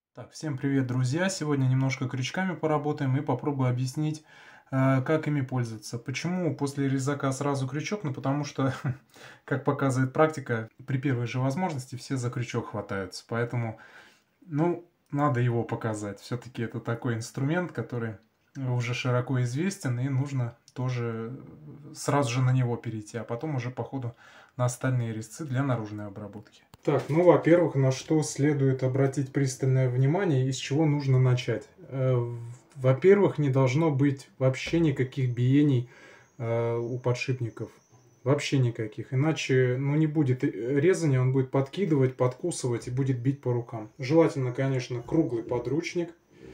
Так, всем привет, друзья! Сегодня немножко крючками поработаем и попробую объяснить, как ими пользоваться. Почему после резака сразу крючок? Ну, потому что, как показывает практика, при первой же возможности все за крючок хватаются. Поэтому, ну, надо его показать. Все-таки это такой инструмент, который уже широко известен, и нужно тоже сразу же на него перейти, а потом уже по ходу на остальные резцы для наружной обработки. Так, ну, во-первых, на что следует обратить пристальное внимание и с чего нужно начать. Во-первых, не должно быть вообще никаких биений у подшипников. Вообще никаких. Иначе, ну, не будет резания, он будет подкидывать, подкусывать и будет бить по рукам. Желательно, конечно, круглый подручник,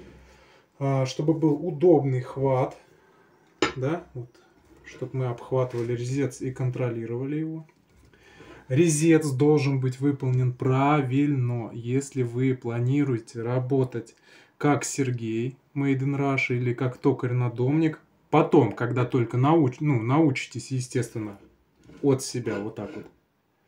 чтобы был удобный хват, да, вот, чтобы мы обхватывали резец и контролировали его. Резец должен быть выполнен правильно, если вы планируете работать как Сергей, Made in Russia, или как токарь-надомник. Потом, когда только научитесь, естественно, от себя вот так вот.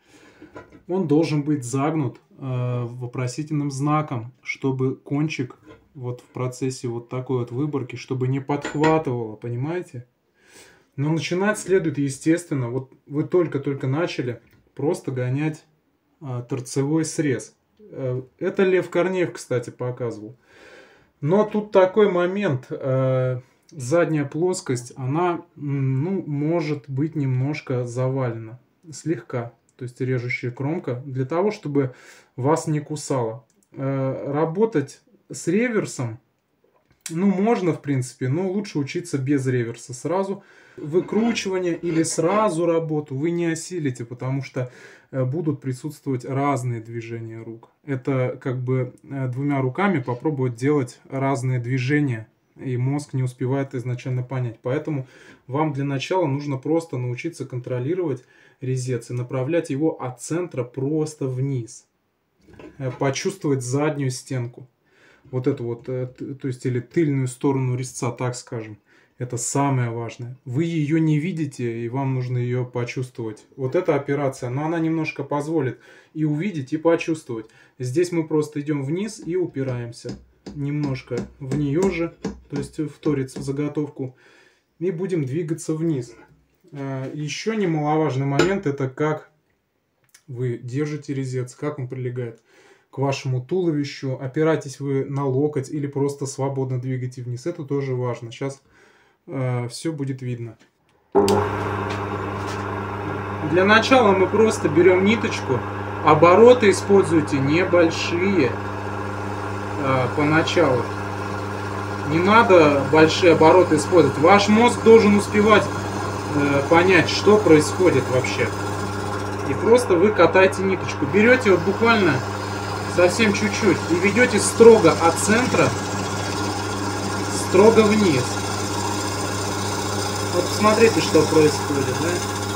Он должен быть загнут вопросительным знаком, чтобы кончик вот в процессе вот такой вот выборки, чтобы не подхватывало, понимаете? Но начинать следует, естественно, вот вы только-только начали просто гонять торцевой срез. Это Лев Корнеев, кстати, показывал. Но тут такой момент. Задняя плоскость, она, ну, может быть немножко завалена. Слегка. То есть режущая кромка. Для того, чтобы вас не кусало. Работать с реверсом, ну, можно, в принципе, но лучше учиться без реверса сразу. Выкручивание или сразу работу вы не осилите, потому что будут присутствовать разные движения рук. Это как бы двумя руками попробовать делать разные движения, и мозг не успевает изначально понять. Поэтому вам для начала нужно просто научиться контролировать резец и направлять его от центра просто вниз. Почувствовать заднюю стенку. Вот эту вот, то есть или тыльную сторону резца, так скажем. Это самое важное. Вы ее не видите, и вам нужно ее почувствовать. Вот эта операция, но она немножко позволит и увидеть, и почувствовать. Здесь мы просто идем вниз и упираемся немножко в нее же, то есть в торец, в заготовку, и будем двигаться вниз. Еще немаловажный момент, это как вы держите резец, как он прилегает к вашему туловищу. Опираетесь вы на локоть или просто свободно двигаете вниз. Это тоже важно. Сейчас все будет видно. Для начала мы просто берем ниточку. Обороты используйте небольшие поначалу. Не надо большие обороты использовать. Ваш мозг должен успевать понять, что происходит вообще. И просто вы катаете ниточку. Берете вот буквально совсем чуть-чуть и ведете строго от центра, строго вниз. Вот посмотрите, что происходит, да?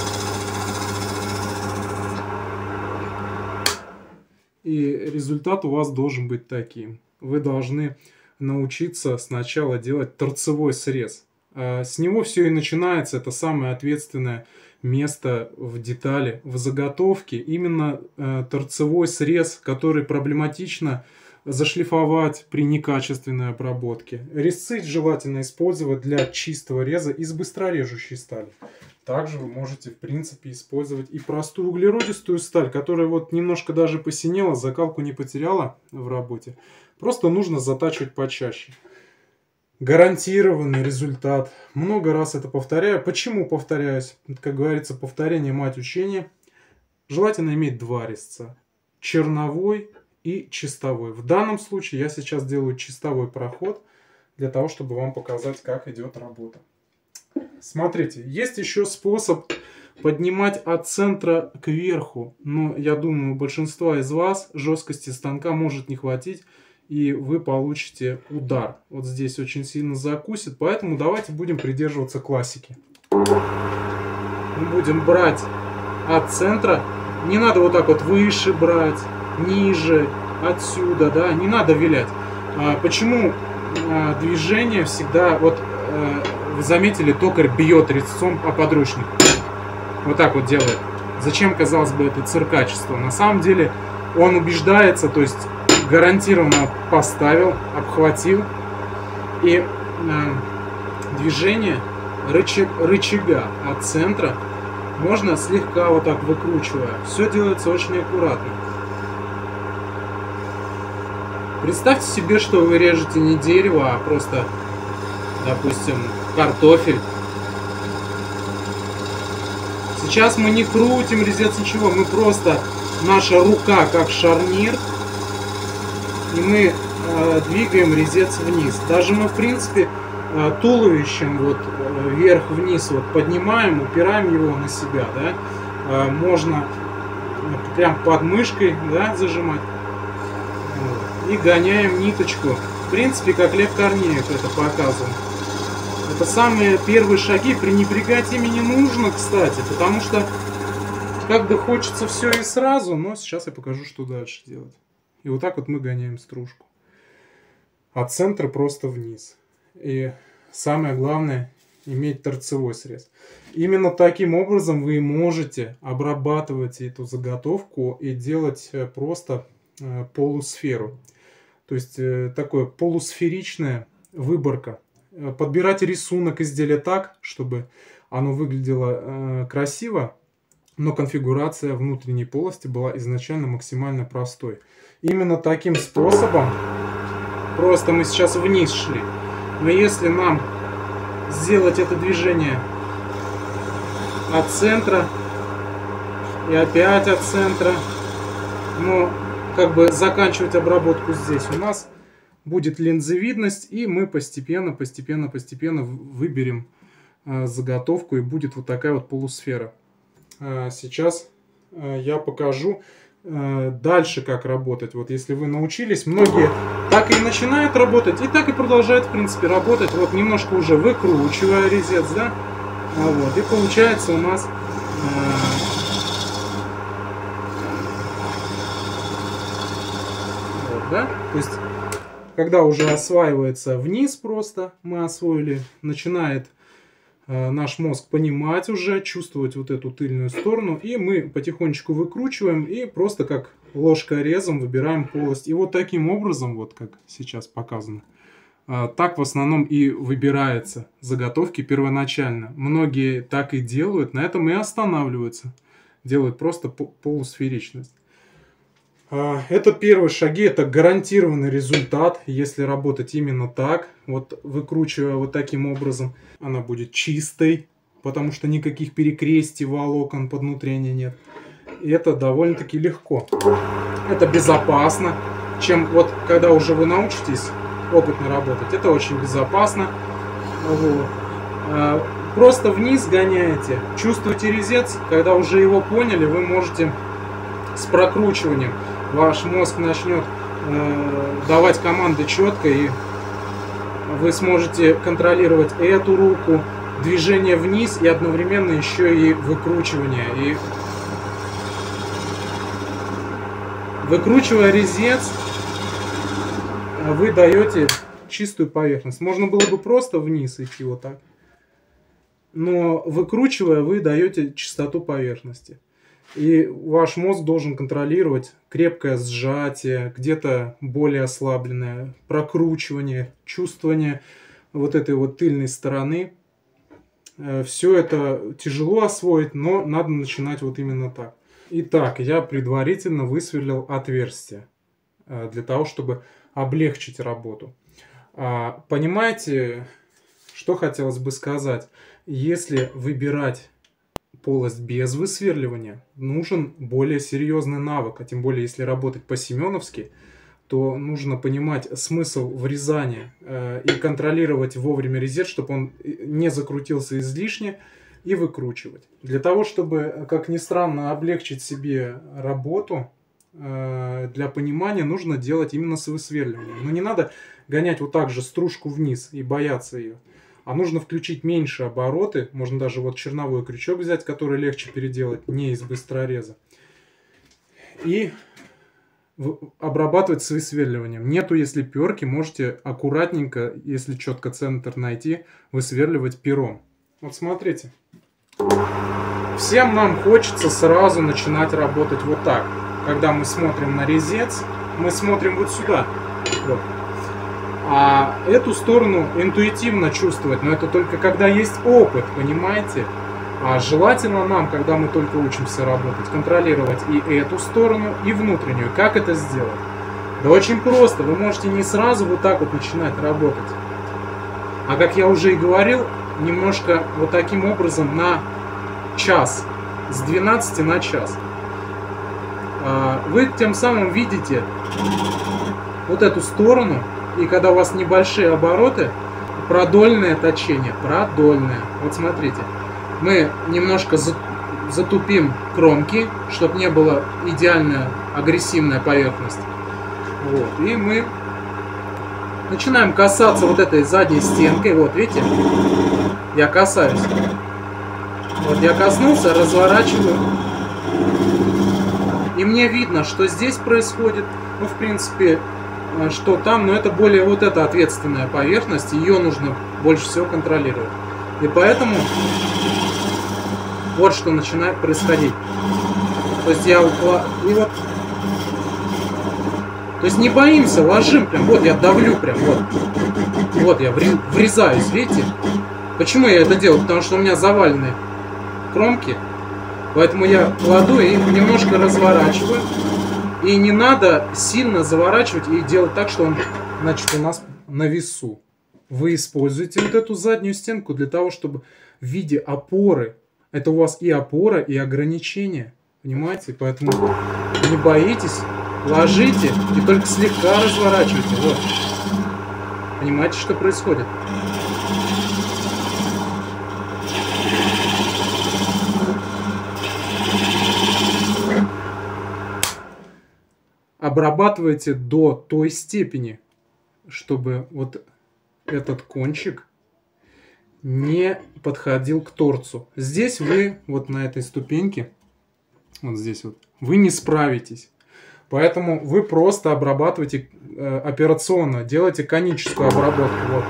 И результат у вас должен быть таким. Вы должны научиться сначала делать торцевой срез. С него все и начинается. Это самое ответственное место в детали, в заготовке. Именно торцевой срез, который проблематично зашлифовать при некачественной обработке. Резцы желательно использовать для чистого реза из быстрорежущей стали. Также вы можете, в принципе, использовать и простую углеродистую сталь, которая вот немножко даже посинела, закалку не потеряла в работе. Просто нужно затачивать почаще. Гарантированный результат. Много раз это повторяю. Почему повторяюсь? Как говорится, повторение мать учения. Желательно иметь два резца. Черновой и чистовой. В данном случае я сейчас делаю чистовой проход, для того, чтобы вам показать, как идет работа. Смотрите, есть еще способ поднимать от центра к верху. Но я думаю, у большинства из вас жесткости станка может не хватить, и вы получите удар. Вот здесь очень сильно закусит, поэтому давайте будем придерживаться классики. Мы будем брать от центра. Не надо вот так вот выше брать, ниже, отсюда, да, не надо вилять. Почему движение всегда, вот вы заметили, токарь бьет резцом о подручник. Вот так вот делает. Зачем, казалось бы, это циркачество? На самом деле он убеждается, то есть гарантированно поставил, обхватил. И движение рычага от центра можно слегка вот так выкручивая. Все делается очень аккуратно. Представьте себе, что вы режете не дерево, а просто, допустим, картофель. Сейчас мы не крутим резец, ничего, мы просто, наша рука как шарнир, и мы двигаем резец вниз. Даже мы, в принципе, туловищем вот вверх-вниз вот поднимаем, упираем его на себя, да. Можно прям под мышкой, да, зажимать. И гоняем ниточку. В принципе, как Лев Корнеев это показывал. Это самые первые шаги. Пренебрегать ими не нужно, кстати, потому что как бы хочется все и сразу, но сейчас я покажу, что дальше делать. И вот так вот мы гоняем стружку. От центра просто вниз. И самое главное, иметь торцевой срез. Именно таким образом вы можете обрабатывать эту заготовку и делать просто полусферу. То есть такое полусферичная выборка. Подбирать рисунок изделия так, чтобы оно выглядело красиво, но конфигурация внутренней полости была изначально максимально простой. Именно таким способом, просто мы сейчас вниз шли, но если нам сделать это движение от центра и опять от центра, но как бы заканчивать обработку здесь, у нас будет линзовидность, и мы постепенно выберем заготовку, и будет вот такая вот полусфера. Сейчас я покажу дальше, как работать. Вот если вы научились, многие так и начинают работать, и так и продолжают, в принципе, работать. Вот немножко уже выкручивая резец, да, вот, и получается у нас вот, да, то есть когда уже осваивается вниз, просто мы освоили, начинает наш мозг понимать уже, чувствовать вот эту тыльную сторону, и мы потихонечку выкручиваем и просто как ложкой-резом выбираем полость. И вот таким образом, вот как сейчас показано, так в основном и выбираются заготовки первоначально. Многие так и делают, на этом и останавливаются, делают просто полусферичность. Это первые шаги, это гарантированный результат, если работать именно так, вот выкручивая вот таким образом, она будет чистой, потому что никаких перекрестий, волокон под внутренней нет. И это довольно-таки легко. Это безопасно, чем вот когда уже вы научитесь опытно работать, это очень безопасно. Вот. Просто вниз гоняете, чувствуете резец, когда уже его поняли, вы можете с прокручиванием. Ваш мозг начнет давать команды четко, и вы сможете контролировать эту руку, движение вниз и одновременно еще и выкручивание. И выкручивая резец, вы даете чистую поверхность. Можно было бы просто вниз идти вот так, но выкручивая, вы даете чистоту поверхности. И ваш мозг должен контролировать крепкое сжатие, где-то более ослабленное, прокручивание, чувствование вот этой вот тыльной стороны. Все это тяжело освоить, но надо начинать вот именно так. Итак, я предварительно высверлил отверстие для того, чтобы облегчить работу. Понимаете, что хотелось бы сказать? Если выбирать полость без высверливания, нужен более серьезный навык, а тем более если работать по-семеновски, то нужно понимать смысл врезания и контролировать вовремя резец, чтобы он не закрутился излишне, и выкручивать. Для того, чтобы, как ни странно, облегчить себе работу, для понимания нужно делать именно с высверливанием. Но не надо гонять вот так же стружку вниз и бояться ее. А нужно включить меньше обороты. Можно даже вот черновой крючок взять, который легче переделать, не из быстрореза. И обрабатывать с высверливанием. Нету, если перки, можете аккуратненько, если четко центр найти, высверливать пером. Вот смотрите. Всем нам хочется сразу начинать работать вот так. Когда мы смотрим на резец, мы смотрим вот сюда. Вот. А эту сторону интуитивно чувствовать, но это только когда есть опыт, понимаете? А желательно нам, когда мы только учимся работать, контролировать и эту сторону, и внутреннюю. Как это сделать? Да очень просто. Вы можете не сразу вот так вот начинать работать. А как я уже и говорил, немножко вот таким образом на час. С 12 на час. Вы тем самым видите вот эту сторону. И когда у вас небольшие обороты, продольное точение. Продольное. Вот смотрите. Мы немножко затупим кромки, чтобы не была идеальная агрессивная поверхность. Вот. И мы начинаем касаться вот этой задней стенкой. Вот, видите? Я касаюсь. Вот я коснулся, разворачиваю. И мне видно, что здесь происходит. Ну, в принципе, что там, но это более вот эта ответственная поверхность. Ее нужно больше всего контролировать. И поэтому вот что начинает происходить. То есть я и вот, то есть не боимся, ложим прям, вот я давлю прям, вот я врезаюсь, видите? Почему я это делаю? Потому что у меня завалены кромки, поэтому я кладу и немножко разворачиваю. И не надо сильно заворачивать и делать так, что он, значит, у нас на весу. Вы используете вот эту заднюю стенку для того, чтобы в виде опоры, это у вас и опора, и ограничение, понимаете? Поэтому не боитесь, ложите и только слегка разворачивайте. Вот. Понимаете, что происходит? Обрабатывайте до той степени, чтобы вот этот кончик не подходил к торцу. Здесь вы, вот на этой ступеньке, вот здесь вот, вы не справитесь. Поэтому вы просто обрабатываете операционно, делайте коническую обработку. Вот.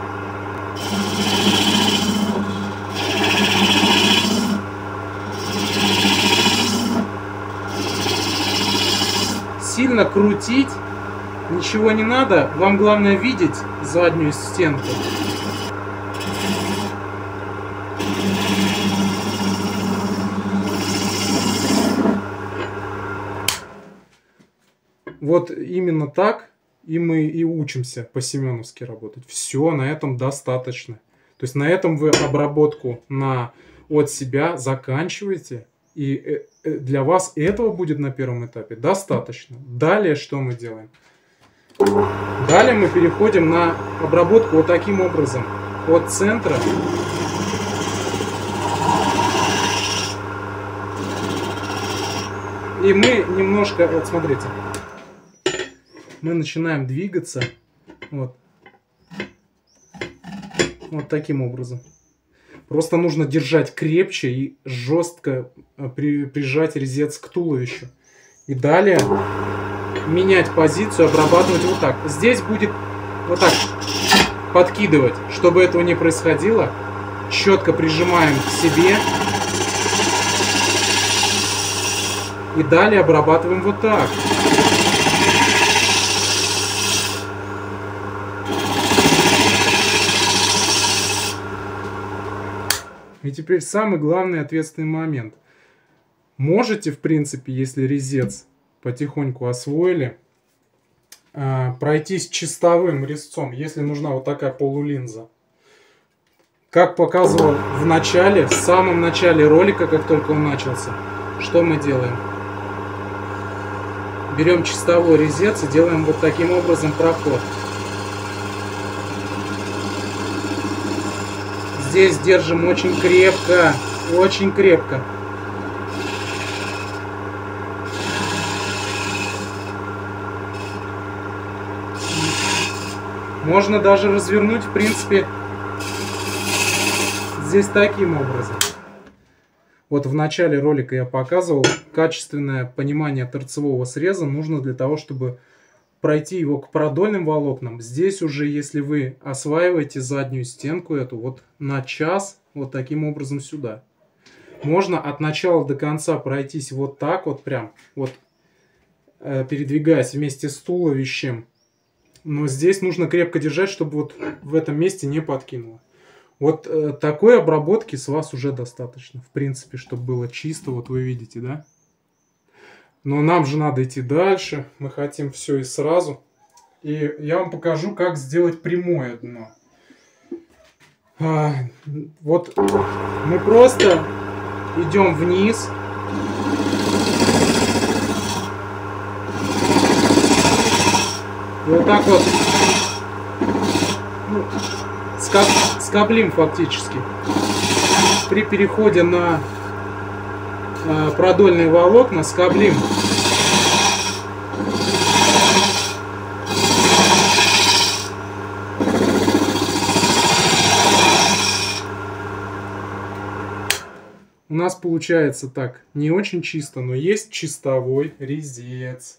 Сильно крутить ничего не надо, вам главное видеть заднюю стенку. Вот именно так и мы и учимся по-семеновски работать. Все, на этом достаточно. То есть на этом вы обработку от себя заканчиваете. И для вас этого будет на первом этапе достаточно. Далее что мы делаем? Далее мы переходим на обработку вот таким образом. От центра. И мы немножко, вот смотрите, мы начинаем двигаться вот таким образом. Просто нужно держать крепче и жестко прижать резец к туловищу. И далее менять позицию, обрабатывать вот так. Здесь будет вот так подкидывать. Чтобы этого не происходило, четко прижимаем к себе. И далее обрабатываем вот так. И теперь самый главный ответственный момент. Можете, в принципе, если резец потихоньку освоили, пройтись чистовым резцом, если нужна вот такая полулинза. Как показывал в начале, в самом начале ролика, как только он начался, что мы делаем? Берем чистовой резец и делаем вот таким образом проход. Здесь держим очень крепко, очень крепко. Можно даже развернуть, в принципе, здесь таким образом. Вот в начале ролика я показывал, качественное понимание торцевого среза нужно для того, чтобы пройти его к продольным волокнам. Здесь уже, если вы осваиваете заднюю стенку эту, вот на час, вот таким образом сюда. Можно от начала до конца пройтись вот так вот прям, вот передвигаясь вместе с туловищем. Но здесь нужно крепко держать, чтобы вот в этом месте не подкинуло. Вот такой обработки с вас уже достаточно, в принципе, чтобы было чисто, вот вы видите, да? Но нам же надо идти дальше, мы хотим все и сразу. И я вам покажу, как сделать прямое дно. Вот мы просто идем вниз. И вот так вот скоблим фактически. При переходе на продольные волокна скоблим. У нас получается так, не очень чисто, но есть чистовой резец.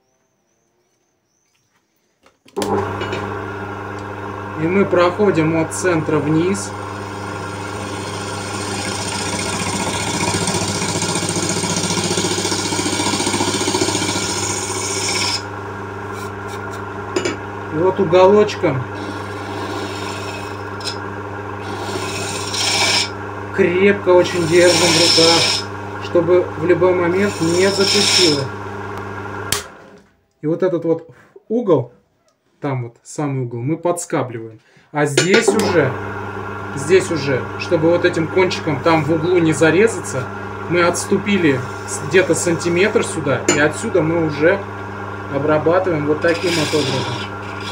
И мы проходим от центра вниз. И вот уголочком крепко очень держим в руках, чтобы в любой момент не закусило. И вот этот вот угол, там вот самый угол, мы подскабливаем. А здесь уже, чтобы вот этим кончиком там в углу не зарезаться, мы отступили где-то сантиметр сюда, и отсюда мы уже обрабатываем вот таким вот образом.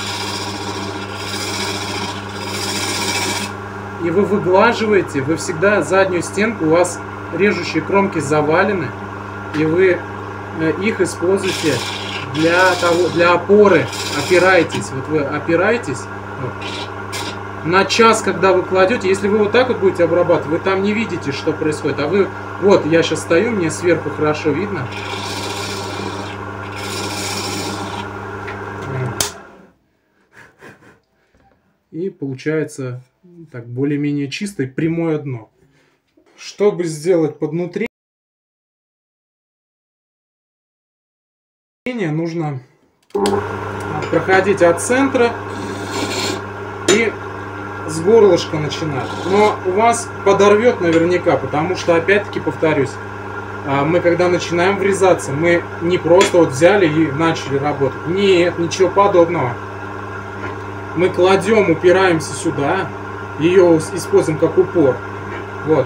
И вы выглаживаете, вы всегда заднюю стенку, у вас режущие кромки завалены, и вы их используете для опоры, опираетесь. Вот вы опираетесь вот. На час, когда вы кладете, если вы вот так вот будете обрабатывать, вы там не видите, что происходит. А вы, вот я сейчас стою, мне сверху хорошо видно. И получается так более-менее чистое прямое дно. Чтобы сделать поднутрение, нужно проходить от центра и с горлышка начинать. Но у вас подорвет наверняка, потому что, опять-таки, повторюсь, мы когда начинаем врезаться, мы не просто вот взяли и начали работать. Нет, ничего подобного. Мы кладем, упираемся сюда, ее используем как упор. Вот.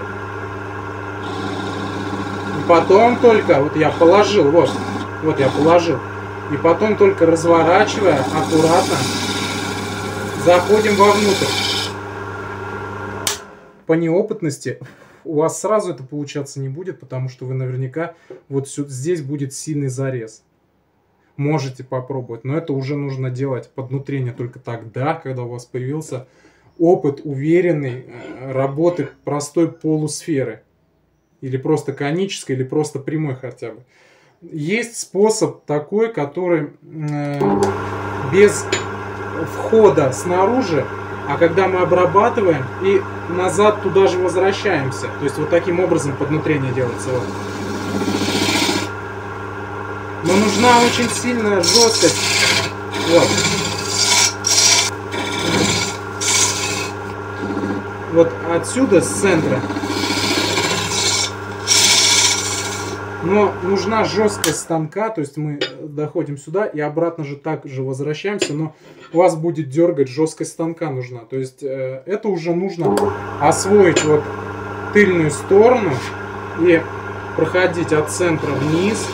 И потом только, вот я положил, вот я положил. И потом только разворачивая, аккуратно, заходим вовнутрь. По неопытности у вас сразу это получаться не будет, потому что вы наверняка вот здесь будет сильный зарез. Можете попробовать, но это уже нужно делать поднутрение только тогда, когда у вас появился опыт уверенной работы простой полусферы. Или просто конической, или просто прямой хотя бы. Есть способ такой, который без входа снаружи, а когда мы обрабатываем и назад туда же возвращаемся. То есть вот таким образом поднутрение делается. Вот. Но нужна очень сильная жесткость. Вот. Вот отсюда, с центра. Но нужна жесткость станка, то есть мы доходим сюда и обратно же так же возвращаемся, но у вас будет дергать, жесткость станка нужна. То есть это уже нужно освоить вот тыльную сторону и проходить от центра вниз.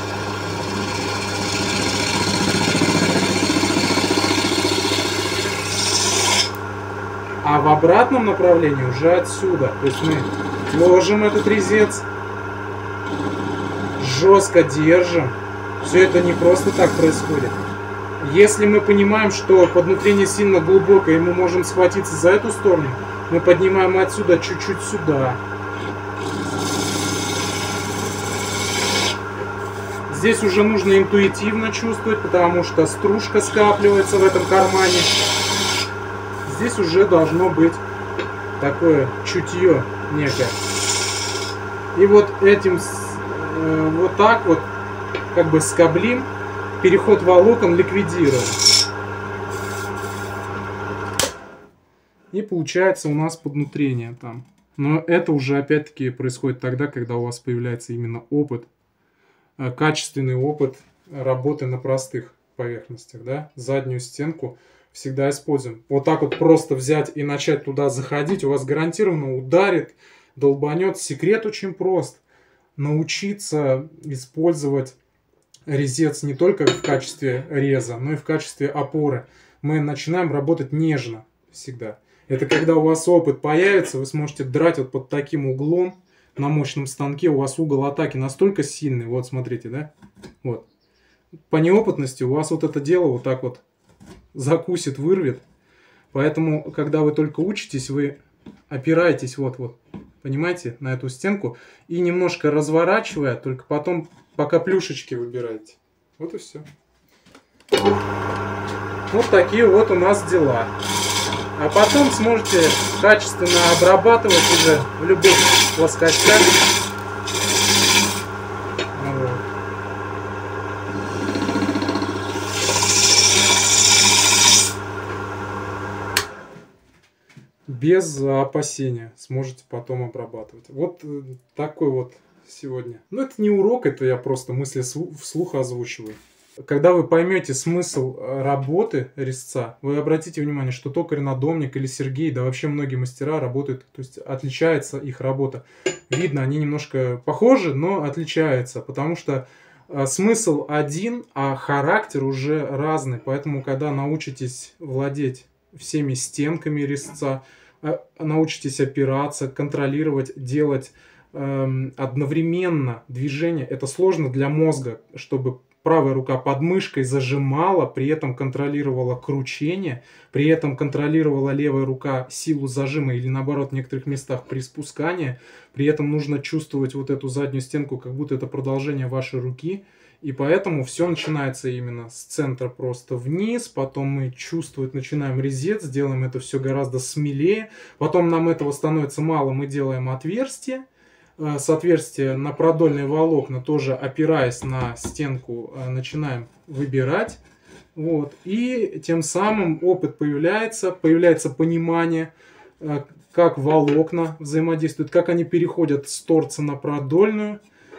А в обратном направлении уже отсюда. То есть мы ложим этот резец, жестко держим. Все это не просто так происходит. Если мы понимаем, что поднутрение сильно глубокое, и мы можем схватиться за эту сторону, мы поднимаем отсюда чуть-чуть сюда. Здесь уже нужно интуитивно чувствовать, потому что стружка скапливается в этом кармане. Здесь уже должно быть такое чутье некое. И вот этим, вот так вот, как бы скоблим, переход волокон ликвидирован. И получается у нас поднутрение там. Но это уже опять-таки происходит тогда, когда у вас появляется именно опыт, качественный опыт работы на простых поверхностях, да. Заднюю стенку всегда используем. Вот так вот просто взять и начать туда заходить, у вас гарантированно ударит, долбанет. Секрет очень прост. Научиться использовать резец не только в качестве реза, но и в качестве опоры. Мы начинаем работать нежно всегда. Это когда у вас опыт появится, вы сможете драть вот под таким углом на мощном станке. У вас угол атаки настолько сильный. Вот, смотрите, да? Вот. По неопытности у вас вот это дело вот так вот закусит, вырвет. Поэтому, когда вы только учитесь, вы опираетесь вот, понимаете, на эту стенку. И немножко разворачивая, только потом пока плюшечки выбираете. Вот и все. Вот такие вот у нас дела. А потом сможете качественно обрабатывать уже в любых плоскостях. Вот. Без опасения сможете потом обрабатывать. Вот такой вот сегодня. Ну, это не урок, это я просто мысли вслух озвучиваю. Когда вы поймете смысл работы резца, вы обратите внимание, что токарь-надомник или Сергей, да вообще многие мастера работают, то есть отличается их работа. Видно, они немножко похожи, но отличаются, потому что смысл один, а характер уже разный. Поэтому, когда научитесь владеть всеми стенками резца, научитесь опираться, контролировать, делать одновременно движение, это сложно для мозга, чтобы правая рука под мышкой зажимала, при этом контролировала кручение, при этом контролировала левая рука силу зажима или наоборот в некоторых местах приспускания. При этом нужно чувствовать вот эту заднюю стенку, как будто это продолжение вашей руки. И поэтому все начинается именно с центра просто вниз, потом мы чувствовать начинаем резец, делаем это все гораздо смелее, потом нам этого становится мало, мы делаем отверстие. С отверстия на продольные волокна, тоже опираясь на стенку, начинаем выбирать. Вот. И тем самым опыт появляется понимание, как волокна взаимодействуют, как они переходят с торца на продольную.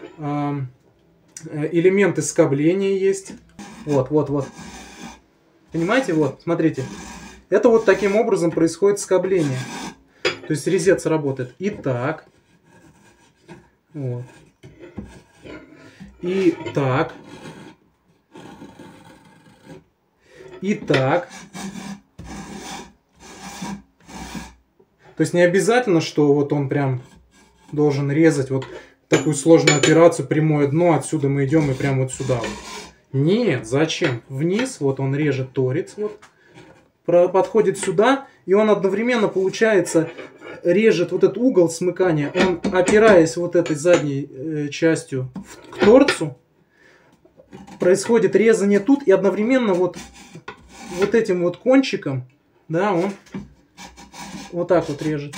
Элементы скобления есть. Вот. Понимаете, вот, смотрите. Это вот таким образом происходит скобление. То есть резец работает и так. Вот. И так. И так. То есть не обязательно, что вот он прям должен резать вот такую сложную операцию, прямое дно, отсюда мы идем и прям вот сюда вот. Нет, зачем? Вниз, вот он режет торец, вот, подходит сюда, и он одновременно, режет вот этот угол смыкания, он, опираясь вот этой задней частью к торцу, происходит резание тут, и одновременно вот этим вот кончиком, да, он вот так вот режет.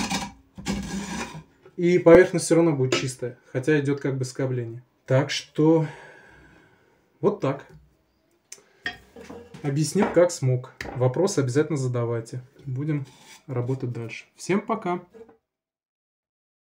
И поверхность все равно будет чистая, хотя идет как бы скобление. Так что вот так. Объяснил, как смог. Вопросы обязательно задавайте. Будем работать дальше. Всем пока!